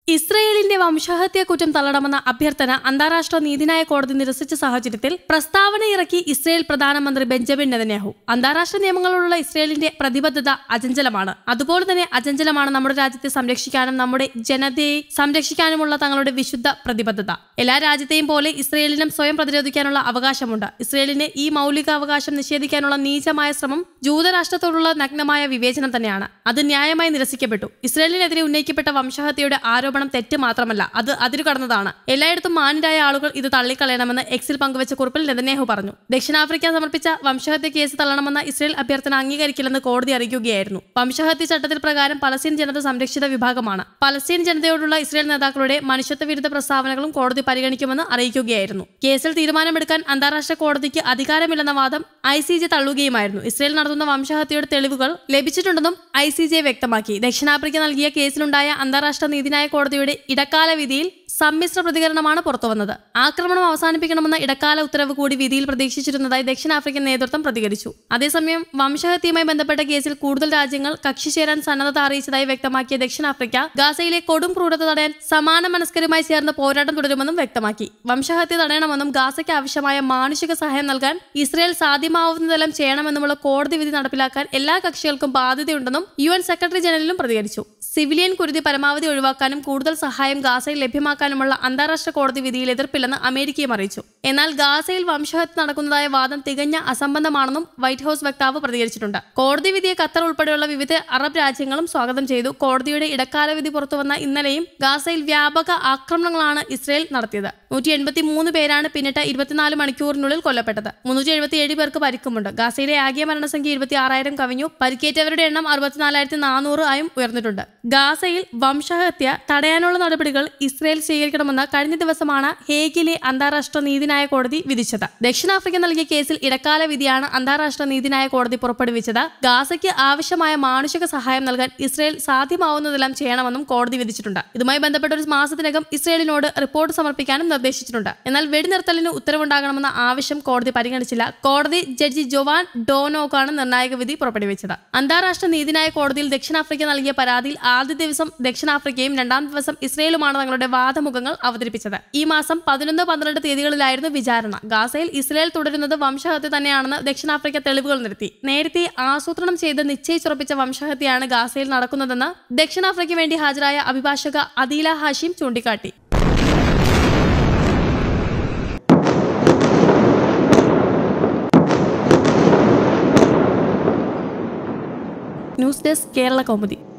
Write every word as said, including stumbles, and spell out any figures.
ഇസ്രയേലിന്റെ വംശഹത്യാ കുറ്റം തള്ളണമെന്ന അഭ്യർത്ഥന അന്താരാഷ്ട്ര നീതിന്യായ കോടതി നിരസിച്ച സാഹചര്യത്തിൽ പ്രസ്താവന ഇറക്കി ഇസ്രയേൽ പ്രധാനമന്ത്രി ബെഞ്ചമിൻ നെതന്യാഹു. അന്താരാഷ്ട്ര നിയമങ്ങളോടുള്ള ഇസ്രയേലിന്റെ പ്രതിബദ്ധത അചഞ്ചലമാണ്. അതുപോലെ തന്നെ അചഞ്ചലമാണ് നമ്മുടെ രാജ്യത്തെ സംരക്ഷിക്കാനും നമ്മുടെ ജനതയെ സംരക്ഷിക്കാനുമുള്ള തങ്ങളുടെ വിശുദ്ധ പ്രതിബദ്ധത. എല്ലാ രാജ്യത്തെയും പോലെ ഇസ്രയേലിനും സ്വയം പ്രതിരോധിക്കാനുള്ള അവകാശമുണ്ട്. ഇസ്രയേലിന് ഈ മൗലിക അവകാശം നിഷേധിക്കാനുള്ള നീചമായ ശ്രമം ജൂതരാഷ്ട്രത്തോടുള്ള നഗ്നമായ വിവേചനം തന്നെയാണ്. അത് ന്യായമായി നിരസിക്കപ്പെട്ടു. ഇസ്രയേലിനെതിരെ ഉന്നയിക്കപ്പെട്ട വംശഹത്യയുടെ ആരോപണം തെറ്റ് മാത്രമല്ല, അത് അതിരു കടന്നതാണ്. എല്ലായിടത്തും മാന്യരായ ആളുകൾ ഇത് തള്ളിക്കളയണമെന്ന് എക്സിൽ പങ്കുവച്ച കുറിപ്പിൽ നെതന്യാഹു പറഞ്ഞു. ദക്ഷിണാഫ്രിക്ക സമർപ്പിച്ച വംശഹത്യ കേസ് തള്ളണമെന്ന ഇസ്രയേൽ അഭ്യർത്ഥന അംഗീകരിക്കില്ലെന്ന് കോടതി അറിയിക്കുകയായിരുന്നു. വംശഹത്യ ചട്ടത്തിൽ പ്രകാരം പലസ്തീൻ ജനത സംരക്ഷിത വിഭാഗമാണ്. പലസ്തീൻ ജനതയോടുള്ള ഇസ്രയേൽ നേതാക്കളുടെ മനുഷ്യത്വ വിരുദ്ധ പ്രസ്താവനകളും കോടതി പരിഗണിക്കുമെന്ന് അറിയിക്കുകയായിരുന്നു. കേസിൽ തീരുമാനമെടുക്കാൻ അന്താരാഷ്ട്ര കോടതിക്ക് അധികാരമില്ലെന്ന വാദം ഐ സി ജെ തള്ളുകയുമായിരുന്നു. ഇസ്രയേൽ നടത്തുന്ന വംശഹത്യയുടെ തെളിവുകൾ ലഭിച്ചിട്ടുണ്ടെന്നും ഐ സി ജെ വ്യക്തമാക്കി. ദക്ഷിണാഫ്രിക്ക നൽകിയ കേസിലുണ്ടായ അന്താരാഷ്ട്ര നീതിന്യായ കോടതിയുടെ ഇടക്കാല വിധിയിൽ സമ്മിശ്ര പ്രതികരണമാണ് പുറത്തുവന്നത്. ആക്രമണം അവസാനിപ്പിക്കണമെന്ന ഇടക്കാല ഉത്തരവ് കൂടി വിധിയിൽ പ്രതീക്ഷിച്ചിരുന്നതായി ദക്ഷിണാഫ്രിക്കൻ നേതൃത്വം പ്രതികരിച്ചു. അതേസമയം വംശഹത്യയുമായി ബന്ധപ്പെട്ട കേസിൽ കൂടുതൽ രാജ്യങ്ങൾ കക്ഷി ചേരാൻ സന്നദ്ധത അറിയിച്ചതായി വ്യക്തമാക്കിയ ദക്ഷിണാഫ്രിക്ക ഗാസയിലെ കൊടും ക്രൂരത തടയാൻ സമാന മനസ്കരുമായി ചേർന്ന് പോരാട്ടം തുടരുമെന്നും വ്യക്തമാക്കി. വംശഹത്യ തടയണമെന്നും ഗാസയ്ക്ക് ആവശ്യമായ മാനുഷിക സഹായം നൽകാൻ ഇസ്രയേൽ സാധ്യമാവുന്നതെല്ലാം ചെയ്യണമെന്നുമുള്ള കോടതി വിധി നടപ്പിലാക്കാൻ എല്ലാ കക്ഷികൾക്കും ബാധ്യതയുണ്ടെന്നും യു എൻ സെക്രട്ടറി ജനറലും പ്രതികരിച്ചു. സിവിലിയൻ കുരുതി പരമാവധി ഒഴിവാക്കാനും കൂടുതൽ സഹായം ഗാസയിൽ ലഭ്യമാക്കാനുമുള്ള അന്താരാഷ്ട്ര കോടതി വിധിയിൽ എതിർപ്പില്ലെന്ന് അമേരിക്കയും അറിയിച്ചു. എന്നാൽ ഗാസയിൽ വംശഹത്യ നടക്കുന്നതായ വാദം തികഞ്ഞ അസംബന്ധമാണെന്നും വൈറ്റ് ഹൌസ് വക്താവ് പ്രതികരിച്ചിട്ടുണ്ട്. കോടതി വിധിയെ ഖത്തർ ഉൾപ്പെടെയുള്ള വിവിധ അറബ് രാജ്യങ്ങളും സ്വാഗതം ചെയ്തു. കോടതിയുടെ ഇടക്കാല വിധി പുറത്തുവന്ന ഇന്നലെയും ഗാസയിൽ വ്യാപക ആക്രമണങ്ങളാണ് ഇസ്രയേൽ നടത്തിയത്. നൂറ്റി എൺപത്തി മൂന്ന് പേരാണ് പിന്നിട്ട് ഇരുപത്തിനാല് മണിക്കൂറിനുള്ളിൽ കൊല്ലപ്പെട്ടത്. മുന്നൂറ്റി എഴുപത്തിയേഴ് പേർക്ക് പരിക്കുമുണ്ട്. ഗാസയിലെ ആകെ മരണസംഖ്യ ഇരുപത്തി ആറായിരം കവിഞ്ഞു. പരിക്കേറ്റവരുടെ എണ്ണം അറുപത്തിനാലായിരത്തി നാനൂറ് ആയും ഉയർന്നിട്ടുണ്ട്. ഗാസയിൽ വംശഹത്യ തടയാനുള്ള നടപടികൾ ഇസ്രയേൽ സ്വീകരിക്കണമെന്ന് കഴിഞ്ഞ ദിവസമാണ് ഹേഗിലെ അന്താരാഷ്ട്ര നീതിന്യായ കോടതി വിധിച്ചത്. ദക്ഷിണാഫ്രിക്ക നൽകിയ കേസിൽ ഇടക്കാല വിധിയാണ് അന്താരാഷ്ട്ര നീതിന്യായ കോടതി പുറപ്പെടുവിച്ചത്. ഗാസയ്ക്ക് ആവശ്യമായ മാനുഷിക സഹായം നൽകാൻ ഇസ്രയേൽ സാധ്യമാവുന്നതെല്ലാം ചെയ്യണമെന്നും കോടതി വിധിച്ചിട്ടുണ്ട്. ഇതുമായി ബന്ധപ്പെട്ട ഒരു മാസത്തിനകം ഇസ്രയേലിനോട് റിപ്പോർട്ട് സമർപ്പിക്കാനും നിർദ്ദേശിച്ചിട്ടുണ്ട്. എന്നാൽ വെടിനിർത്തലിന് ഉത്തരവുണ്ടാകണമെന്ന ആവശ്യം കോടതി പരിഗണിച്ചില്ല. കോടതി ജഡ്ജി ജോവാൻ ഡോനോക്കാണ് നിർണായക വിധി പുറപ്പെടുവിച്ചത്. അന്താരാഷ്ട്ര നീതിന്യായ കോടതിയിൽ ദക്ഷിണാഫ്രിക്ക നൽകിയ പരാതിയിൽ ആദ്യ ദിവസം ദക്ഷിണാഫ്രിക്കയും രണ്ടാം ദിവസം ഇസ്രയേലുമാണ് തങ്ങളുടെ വാദമുഖങ്ങൾ അവതരിപ്പിച്ചത്. ഈ മാസം പതിനൊന്ന് പന്ത്രണ്ട് തീയതികളിലായിരുന്നു വിചാരണ. ഗാസയിൽ ഇസ്രയേൽ തുടരുന്നത് വംശഹത്യ തന്നെയാണെന്ന് ദക്ഷിണാഫ്രിക്ക തെളിവുകൾ നിർത്തി. നേരത്തെ ആസൂത്രണം ചെയ്ത് നിശ്ചയിച്ചുറപ്പിച്ച വംശഹത്യയാണ് ഗാസയിൽ നടക്കുന്നതെന്ന് ദക്ഷിണാഫ്രിക്കയ്ക്ക് വേണ്ടി ഹാജരായ അഭിഭാഷക അദീല ഹാഷിം ചൂണ്ടിക്കാട്ടി. News desk Kerala Kaumudi.